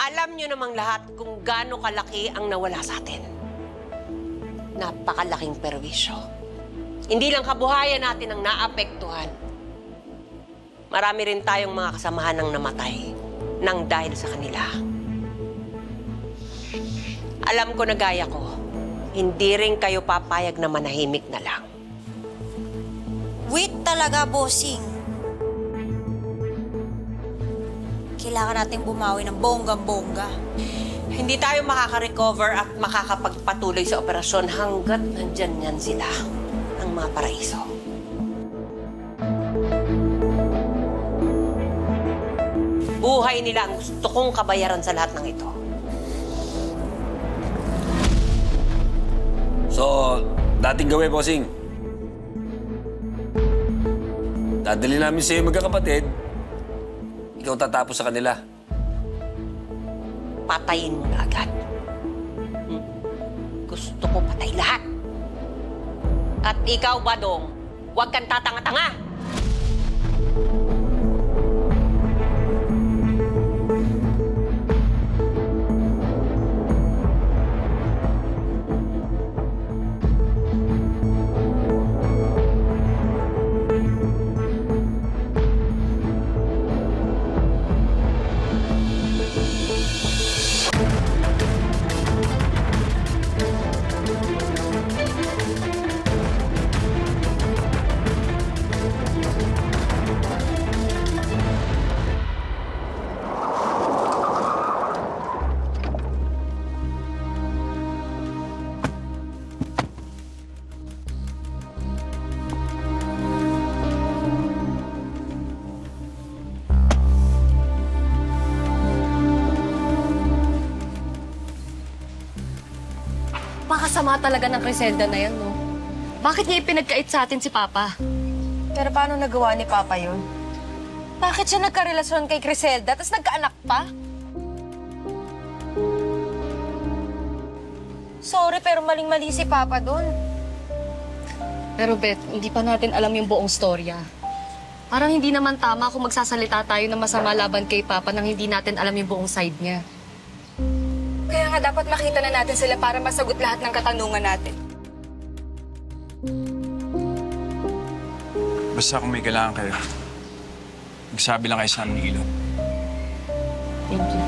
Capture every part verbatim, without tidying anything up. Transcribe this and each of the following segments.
Alam nyo namang lahat kung gaano kalaki ang nawala sa atin. Napakalaking perwisyo. Hindi lang kabuhayan natin ang naapektuhan. Marami rin tayong mga kasamahan ng namatay nang dahil sa kanila. Alam ko na gaya ko, hindi rin kayo papayag na manahimik na lang. Wait talaga, bossing. Kailangan nating bumawi ng bonggang-bongga. Hindi tayo makaka-recover at makakapagpatuloy sa operasyon hanggat nandyan yan sila, ang mga paraiso. Buhay nila ang gusto kong kabayaran sa lahat ng ito. So, dating gawin, bossing. Dadali namin sa'yo magkakapatid. Ikaw tatapos sa kanila. Patayin mo na agad. Hmm. Gusto ko patay lahat. At ikaw, Badong, huwag kang tatanga-tanga. Pakasama talaga ng Criselda na yan, no? Bakit niya ipinagkait sa atin si Papa? Pero paano nagawa ni Papa yun? Bakit siya nagkarelasyon kay Criselda tapos nagkaanak pa? Sorry, pero maling-mali si Papa doon. Pero Beth, hindi pa natin alam yung buong storya. Parang hindi naman tama kung magsasalita tayo ng masama laban kay Papa nang hindi natin alam yung buong side niya. Kaya nga dapat makita na natin sila para masagot lahat ng katanungan natin. Basta kung may kailangan kayo, magsabi lang kayo sa amin ni Ilon. Thank you.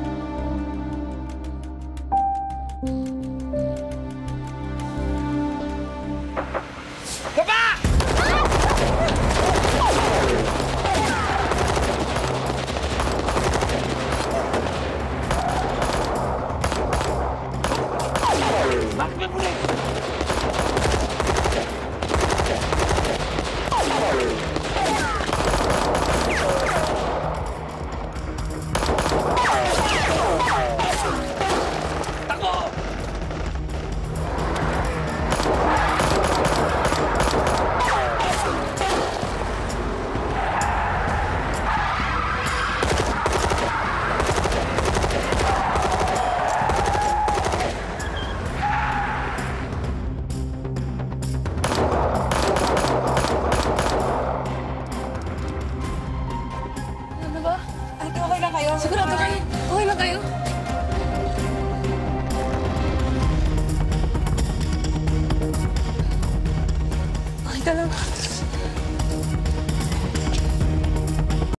Sigurado kayo. Okay lang kayo. Okay ka lang.